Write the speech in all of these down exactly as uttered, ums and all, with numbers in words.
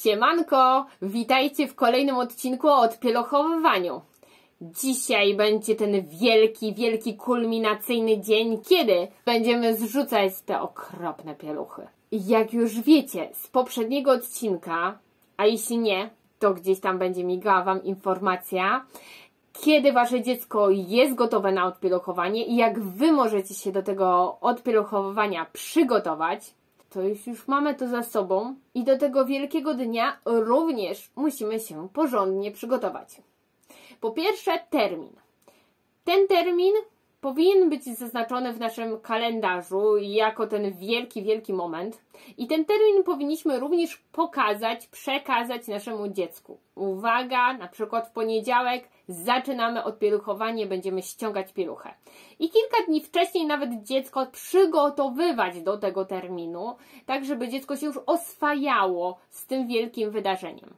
Siemanko, witajcie w kolejnym odcinku o odpieluchowywaniu. Dzisiaj będzie ten wielki, wielki kulminacyjny dzień, kiedy będziemy zrzucać te okropne pieluchy. Jak już wiecie z poprzedniego odcinka, a jeśli nie, to gdzieś tam będzie migała Wam informacja, kiedy Wasze dziecko jest gotowe na odpieluchowanie i jak Wy możecie się do tego odpieluchowywania przygotować, to już, już mamy to za sobą i do tego wielkiego dnia również musimy się porządnie przygotować. Po pierwsze, termin. Ten termin powinien być zaznaczony w naszym kalendarzu jako ten wielki, wielki moment i ten termin powinniśmy również pokazać, przekazać naszemu dziecku. Uwaga, na przykład w poniedziałek zaczynamy odpieluchowanie, będziemy ściągać pieluchę. I kilka dni wcześniej nawet dziecko przygotowywać do tego terminu, tak żeby dziecko się już oswajało z tym wielkim wydarzeniem.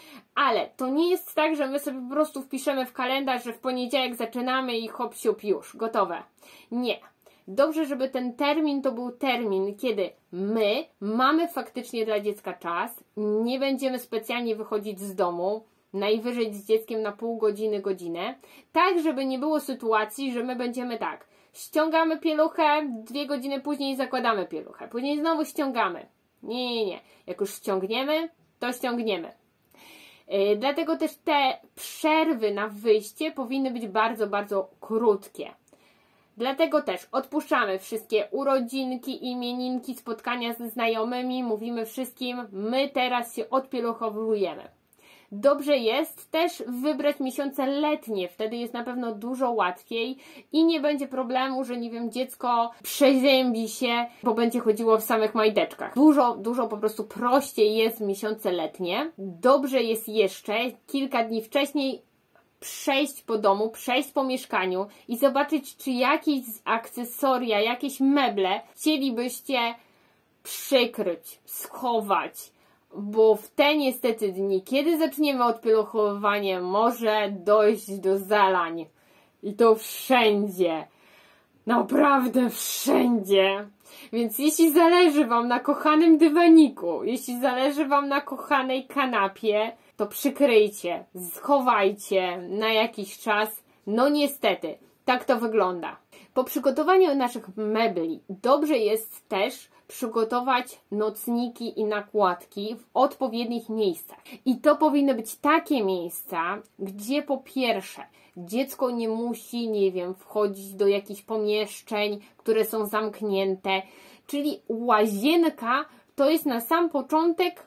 Ale to nie jest tak, że my sobie po prostu wpiszemy w kalendarz, że w poniedziałek zaczynamy i hop siup już, gotowe. Nie. Dobrze, żeby ten termin to był termin, kiedy my mamy faktycznie dla dziecka czas, nie będziemy specjalnie wychodzić z domu, najwyżej z dzieckiem na pół godziny, godzinę, tak żeby nie było sytuacji, że my będziemy tak, ściągamy pieluchę, dwie godziny później zakładamy pieluchę, później znowu ściągamy. Nie, nie, nie. Jak już ściągniemy, to ściągniemy. Yy, dlatego też te przerwy na wyjście powinny być bardzo, bardzo krótkie. Dlatego też odpuszczamy wszystkie urodzinki, imieninki, spotkania ze znajomymi, mówimy wszystkim, my teraz się odpieluchowujemy. Dobrze jest też wybrać miesiące letnie, wtedy jest na pewno dużo łatwiej i nie będzie problemu, że nie wiem, dziecko przeziębi się, bo będzie chodziło w samych majteczkach. Dużo, dużo po prostu prościej jest miesiące letnie. Dobrze jest jeszcze kilka dni wcześniej przejść po domu, przejść po mieszkaniu i zobaczyć, czy jakieś akcesoria, jakieś meble chcielibyście przykryć, schować. Bo w te niestety dni, kiedy zaczniemy odpieluchowywanie, może dojść do zalań. I to wszędzie. Naprawdę wszędzie. Więc jeśli zależy Wam na kochanym dywaniku, jeśli zależy Wam na kochanej kanapie, to przykryjcie, schowajcie na jakiś czas. No niestety, tak to wygląda. Po przygotowaniu naszych mebli dobrze jest też przygotować nocniki i nakładki w odpowiednich miejscach. I to powinny być takie miejsca, gdzie po pierwsze dziecko nie musi, nie wiem, wchodzić do jakichś pomieszczeń, które są zamknięte, czyli łazienka to jest na sam początek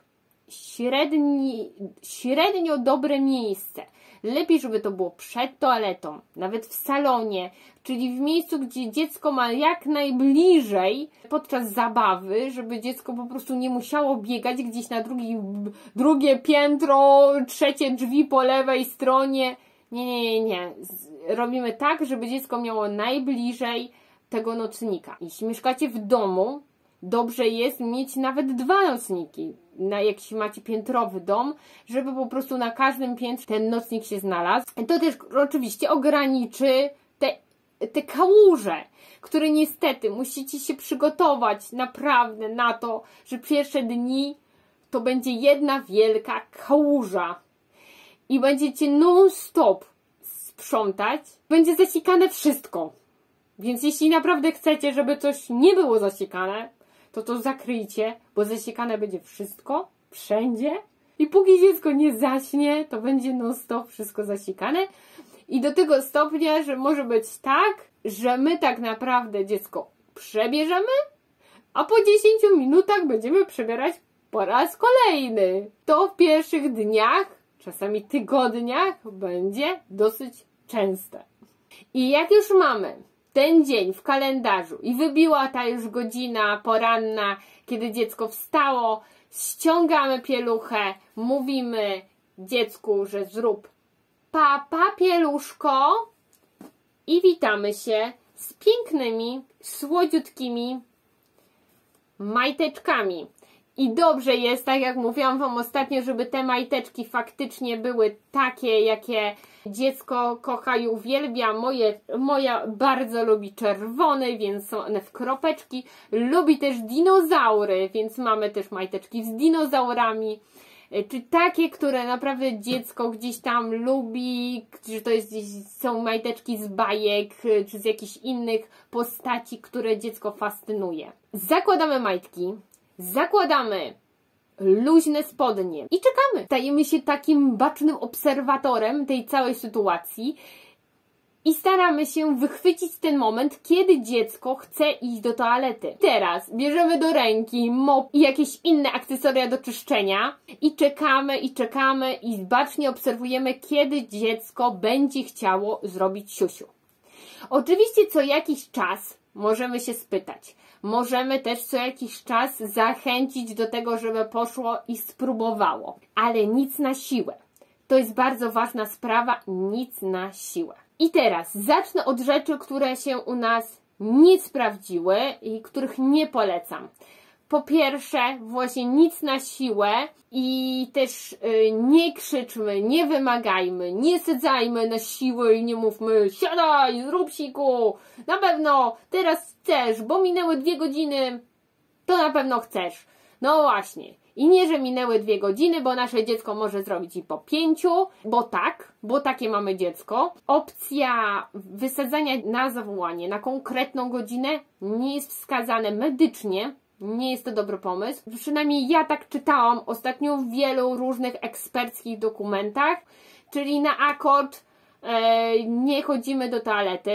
średni, średnio dobre miejsce. Lepiej, żeby to było przed toaletą, nawet w salonie, czyli w miejscu, gdzie dziecko ma jak najbliżej podczas zabawy, żeby dziecko po prostu nie musiało biegać gdzieś na drugi, drugie piętro, trzecie drzwi po lewej stronie. Nie, nie, nie, nie. Robimy tak, żeby dziecko miało najbliżej tego nocnika. Jeśli mieszkacie w domu, dobrze jest mieć nawet dwa nocniki, na, jeśli macie piętrowy dom, żeby po prostu na każdym piętrze ten nocnik się znalazł. To też oczywiście ograniczy te, te kałuże, które niestety musicie się przygotować naprawdę na to, że pierwsze dni to będzie jedna wielka kałuża i będziecie non-stop sprzątać, będzie zasikane wszystko. Więc jeśli naprawdę chcecie, żeby coś nie było zasikane, to to zakryjcie, bo zasiekane będzie wszystko, wszędzie. I póki dziecko nie zaśnie, to będzie non stop wszystko zasiekane. I do tego stopnia, że może być tak, że my tak naprawdę dziecko przebierzemy, a po dziesięciu minutach będziemy przebierać po raz kolejny. To w pierwszych dniach, czasami tygodniach, będzie dosyć częste. I jak już mamy ten dzień w kalendarzu i wybiła ta już godzina poranna, kiedy dziecko wstało, ściągamy pieluchę, mówimy dziecku, że zrób pa, pa pieluszko i witamy się z pięknymi, słodziutkimi majteczkami. I dobrze jest, tak jak mówiłam Wam ostatnio, żeby te majteczki faktycznie były takie, jakie dziecko kocha i uwielbia. Moje, moja bardzo lubi czerwone, więc są one w kropeczki. Lubi też dinozaury, więc mamy też majteczki z dinozaurami. czy takie, które naprawdę dziecko gdzieś tam lubi, czy to jest gdzieś, są majteczki z bajek, czy z jakichś innych postaci, które dziecko fascynuje. Zakładamy majtki, zakładamy luźne spodnie i czekamy. Stajemy się takim bacznym obserwatorem tej całej sytuacji i staramy się wychwycić ten moment, kiedy dziecko chce iść do toalety. Teraz bierzemy do ręki mop i jakieś inne akcesoria do czyszczenia i czekamy, i czekamy i bacznie obserwujemy, kiedy dziecko będzie chciało zrobić siusiu. Oczywiście co jakiś czas możemy się spytać. Możemy też co jakiś czas zachęcić do tego, żeby poszło i spróbowało. Ale nic na siłę. To jest bardzo ważna sprawa, nic na siłę. I teraz zacznę od rzeczy, które się u nas nie sprawdziły i których nie polecam. Po pierwsze, właśnie nic na siłę i też yy, nie krzyczmy, nie wymagajmy, nie sadzajmy na siłę i nie mówmy siadaj, zrób siku, na pewno teraz chcesz, bo minęły dwie godziny, to na pewno chcesz. No właśnie. I nie, że minęły dwie godziny, bo nasze dziecko może zrobić i po pięciu, bo tak, bo takie mamy dziecko. Opcja wysadzania na zawołanie na konkretną godzinę nie jest wskazane medycznie. Nie jest to dobry pomysł. Przynajmniej ja tak czytałam ostatnio w wielu różnych eksperckich dokumentach, czyli na akord e, nie chodzimy do toalety.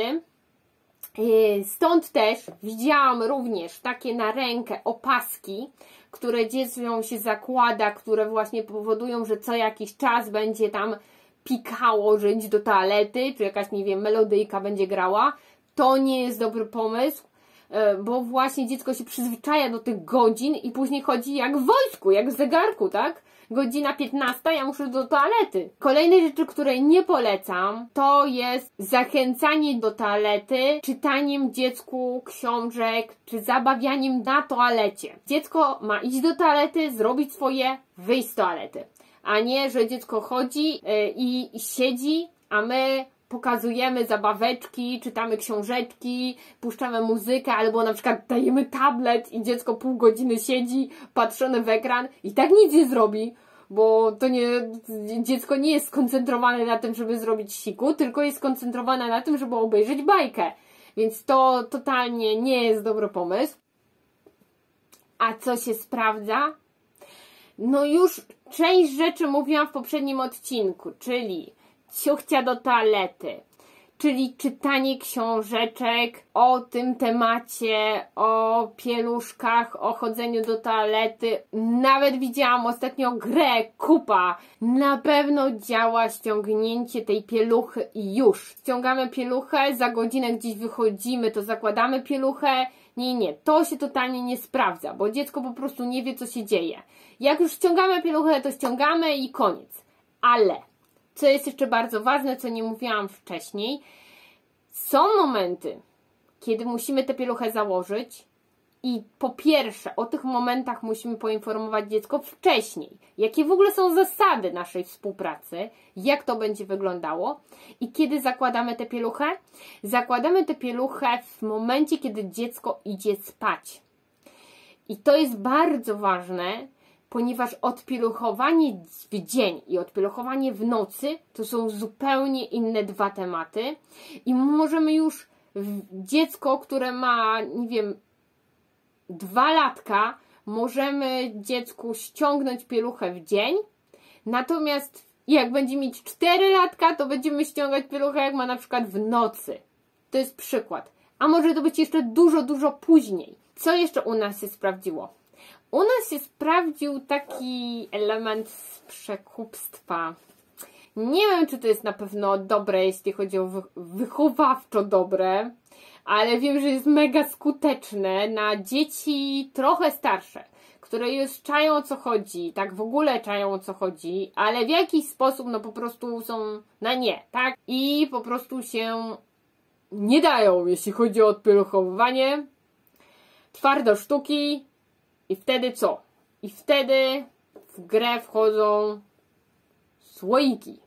E, stąd też widziałam również takie na rękę opaski, które dziecko się zakłada, które właśnie powodują, że co jakiś czas będzie tam pikało, że idź do toalety, czy jakaś, nie wiem, melodyjka będzie grała. To nie jest dobry pomysł, bo właśnie dziecko się przyzwyczaja do tych godzin i później chodzi jak w wojsku, jak w zegarku, tak? Godzina piętnasta, ja muszę do toalety. Kolejne rzeczy, które nie polecam, to jest zachęcanie do toalety, czytaniem dziecku książek, czy zabawianiem na toalecie. Dziecko ma iść do toalety, zrobić swoje, wyjść z toalety. A nie, że dziecko chodzi yy, i siedzi, a my pokazujemy zabaweczki, czytamy książeczki, puszczamy muzykę, albo na przykład dajemy tablet i dziecko pół godziny siedzi, patrzone w ekran i tak nic nie zrobi, bo to nie, dziecko nie jest skoncentrowane na tym, żeby zrobić siku, tylko jest skoncentrowane na tym, żeby obejrzeć bajkę. Więc to totalnie nie jest dobry pomysł. A co się sprawdza? No już część rzeczy mówiłam w poprzednim odcinku, czyli ciuchcia do toalety, czyli czytanie książeczek o tym temacie, o pieluszkach, o chodzeniu do toalety. Nawet widziałam ostatnio grę Kupa. Na pewno działa ściągnięcie tej pieluchy i już. Ściągamy pieluchę, za godzinę gdzieś wychodzimy, to zakładamy pieluchę. Nie, nie, to się totalnie nie sprawdza, bo dziecko po prostu nie wie, co się dzieje. Jak już ściągamy pieluchę, to ściągamy i koniec. Ale co jest jeszcze bardzo ważne, co nie mówiłam wcześniej, są momenty, kiedy musimy tę pieluchę założyć i po pierwsze o tych momentach musimy poinformować dziecko wcześniej, jakie w ogóle są zasady naszej współpracy, jak to będzie wyglądało i kiedy zakładamy tę pieluchę. Zakładamy tę pieluchę w momencie, kiedy dziecko idzie spać. I to jest bardzo ważne, ponieważ odpieluchowanie w dzień i odpieluchowanie w nocy to są zupełnie inne dwa tematy i możemy już dziecko, które ma, nie wiem, dwa latka, możemy dziecku ściągnąć pieluchę w dzień, natomiast jak będzie mieć cztery latka, to będziemy ściągać pieluchę, jak ma na przykład w nocy. To jest przykład. A może to być jeszcze dużo, dużo później. Co jeszcze u nas się sprawdziło? U nas się sprawdził taki element z przekupstwa. Nie wiem, czy to jest na pewno dobre, jeśli chodzi o wychowawczo dobre, ale wiem, że jest mega skuteczne na dzieci trochę starsze, które już czają, o co chodzi, tak w ogóle czają, o co chodzi, ale w jakiś sposób no po prostu są na nie, tak? I po prostu się nie dają, jeśli chodzi o odpieluchowywanie. Twardo sztuki. I wtedy co? I wtedy w grę wchodzą słoiki.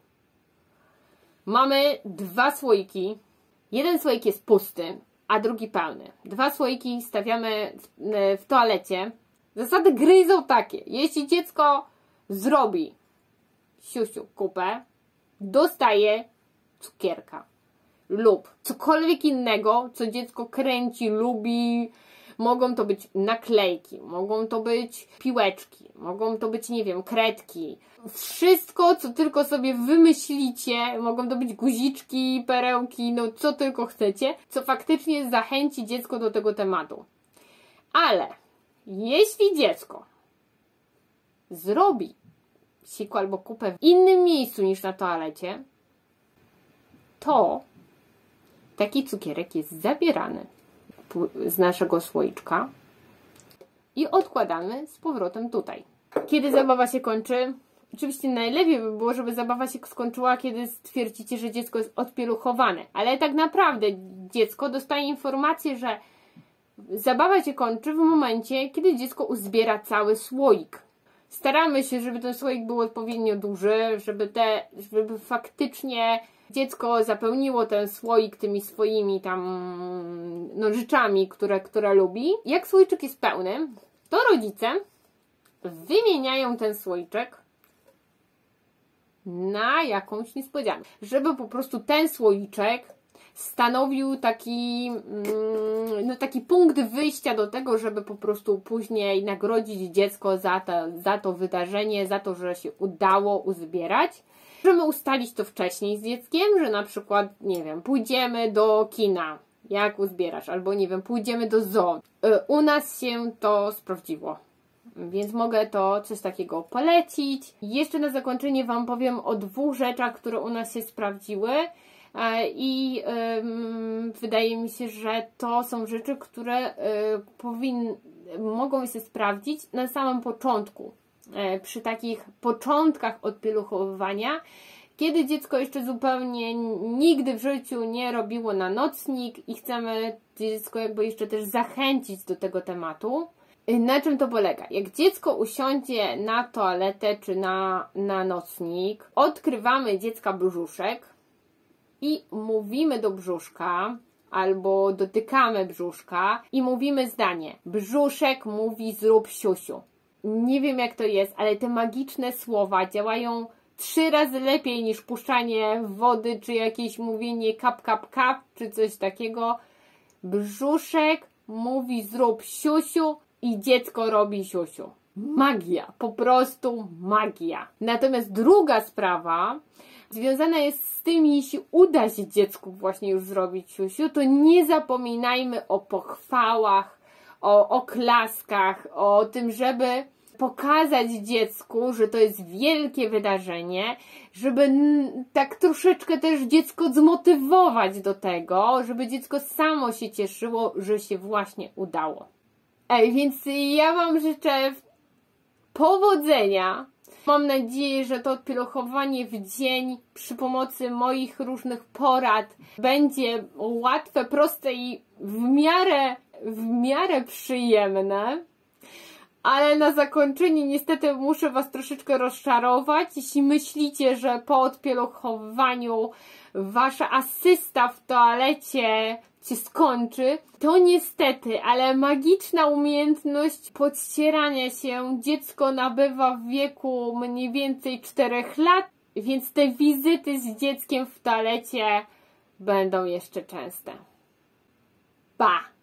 Mamy dwa słoiki. Jeden słoik jest pusty, a drugi pełny. Dwa słoiki stawiamy w, w toalecie. Zasady gry są takie. Jeśli dziecko zrobi siusiu kupę, dostaje cukierka lub cokolwiek innego, co dziecko kręci, lubi. Mogą to być naklejki, mogą to być piłeczki, mogą to być, nie wiem, kredki. Wszystko, co tylko sobie wymyślicie, mogą to być guziczki, perełki, no co tylko chcecie, co faktycznie zachęci dziecko do tego tematu. Ale jeśli dziecko zrobi siku albo kupę w innym miejscu niż na toalecie, to taki cukierek jest zabierany z naszego słoiczka i odkładamy z powrotem tutaj. Kiedy zabawa się kończy? Oczywiście najlepiej by było, żeby zabawa się skończyła, kiedy stwierdzicie, że dziecko jest odpieluchowane. Ale tak naprawdę dziecko dostaje informację, że zabawa się kończy w momencie, kiedy dziecko uzbiera cały słoik. Staramy się, żeby ten słoik był odpowiednio duży, żeby, te, żeby faktycznie dziecko zapełniło ten słoik tymi swoimi tam no, rzeczami, które, które lubi. Jak słoiczek jest pełny, to rodzice wymieniają ten słoiczek na jakąś niespodziankę. Żeby po prostu ten słoiczek stanowił taki, no, taki punkt wyjścia do tego, żeby po prostu później nagrodzić dziecko za to, za to wydarzenie, za to, że się udało uzbierać. Możemy ustalić to wcześniej z dzieckiem, że na przykład, nie wiem, pójdziemy do kina, jak uzbierasz, albo nie wiem, pójdziemy do zoo. U nas się to sprawdziło, więc mogę to coś takiego polecić. Jeszcze na zakończenie Wam powiem o dwóch rzeczach, które u nas się sprawdziły i ym, wydaje mi się, że to są rzeczy, które y, powin, mogą się sprawdzić na samym początku. Przy takich początkach odpieluchowywania, kiedy dziecko jeszcze zupełnie nigdy w życiu nie robiło na nocnik i chcemy dziecko jakby jeszcze też zachęcić do tego tematu. Na czym to polega? Jak dziecko usiądzie na toaletę czy na, na nocnik, odkrywamy dziecka brzuszek i mówimy do brzuszka albo dotykamy brzuszka i mówimy zdanie: brzuszek mówi zrób siusiu. Nie wiem jak to jest, ale te magiczne słowa działają trzy razy lepiej niż puszczanie wody, czy jakieś mówienie kap, kap, kap, czy coś takiego. Brzuszek mówi zrób siusiu i dziecko robi siusiu. Magia, po prostu magia. Natomiast druga sprawa związana jest z tym, jeśli uda się dziecku właśnie już zrobić siusiu, to nie zapominajmy o pochwałach, o oklaskach, o tym, żeby pokazać dziecku, że to jest wielkie wydarzenie, żeby tak troszeczkę też dziecko zmotywować do tego, żeby dziecko samo się cieszyło, że się właśnie udało. Ej, więc ja Wam życzę powodzenia. Mam nadzieję, że to odpieluchowanie w dzień przy pomocy moich różnych porad będzie łatwe, proste i w miarę, w miarę przyjemne. Ale na zakończenie niestety muszę Was troszeczkę rozczarować. Jeśli myślicie, że po odpieluchowaniu Wasza asysta w toalecie się skończy, to niestety, ale magiczna umiejętność podcierania się dziecko nabywa w wieku mniej więcej czterech lat, więc te wizyty z dzieckiem w toalecie będą jeszcze częste. Pa!